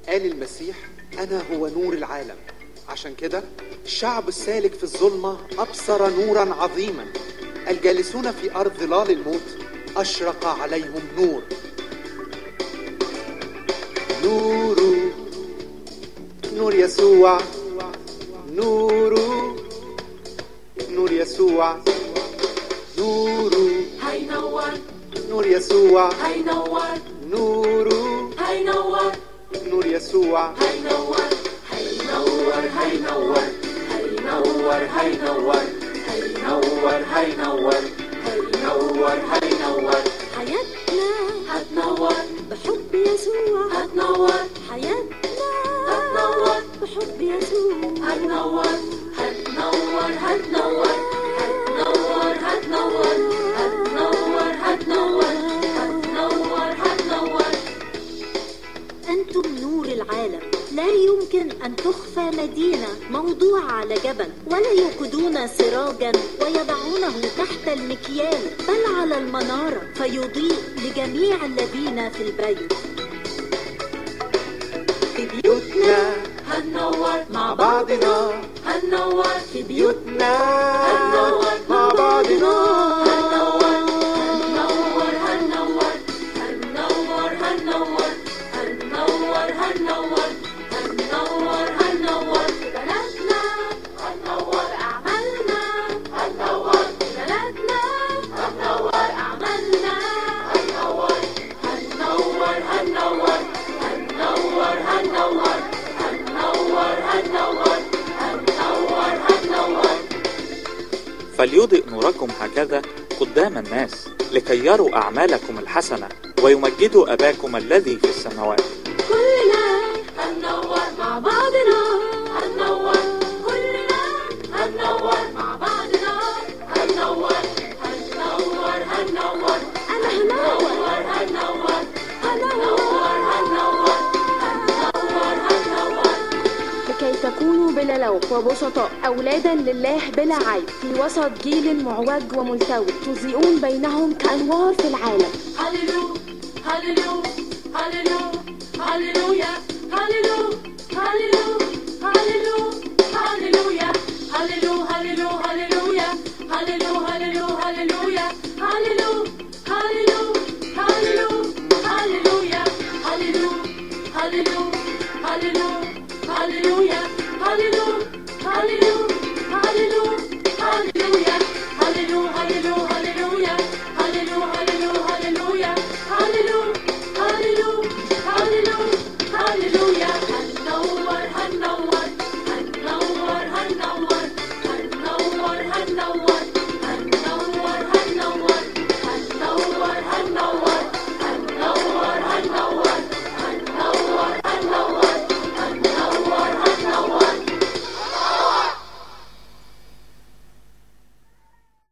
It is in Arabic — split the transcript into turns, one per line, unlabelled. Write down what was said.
قال المسيح أنا هو نور العالم. عشان كده الشعب السالك في الظلمة أبصر نورا عظيما، الجالسون في أرض ظلال الموت أشرق عليهم نور. نور نور يسوع، نور نور يسوع، نور
هينور،
نور يسوع
هينور،
نور
هينور،
نور يسوع
هينور، هينور، هينور، هينور، هينور، هينور، هينور، هينور، هينور.
حياتنا
هتنور
بحب يسوع،
هتنور
حياتنا
هتنور
بحب يسوع،
هتنور هتنور هتنور هتنور هتنور هتنور هتنور هتنور هتنور.
أنتم نور العالم. لا يمكن أن تخفى مدينة موضوعة على جبل، ولا يوقدون سراجا ويضعونه تحت المكيال، بل على المنارة فيضيء لجميع الذين في البيت.
في بيوتنا
هننور
مع بعضنا،
هننور
في بيوتنا
هننور
مع بعضنا،
هننور هننور هننور هننور هننور هننور هننور هننور هننور. في بلدنا هننور أعمالنا، هننور في بلدنا هننور أعمالنا، هننور هننور هننور هننور هننور هننور هننور هننور هننور.
فليضئ نوركم هكذا قدام الناس لكي يروا أعمالكم الحسنة ويمجدوا أباكم الذي في السماوات.
كلنا هننور مع بعضنا، هننور كلنا هننور مع بعضنا، هننور هننور هننور
أنا هنور،
هننور هننور هننور هننور هننور.
لكي تكونوا بلا لوم وبسطاء أولادا لله بلا عيب في وسط جيل معوج وملتوي، تضيئون بينهم كأنوار في العالم.
هللو هللو هللو هللويا، هللو هللو هللو هللويا، هللو هللو هللويا، هللو هللو هللويا، هللو هللو هللو هللويا، هللو هللو هللو هللويا، هللو هللو هللو هللويا، هللو هللو هللويا، هللو هللو هللويا، هللو هللو هللو هللويا. هننور هننور هننور هننور هننور هننور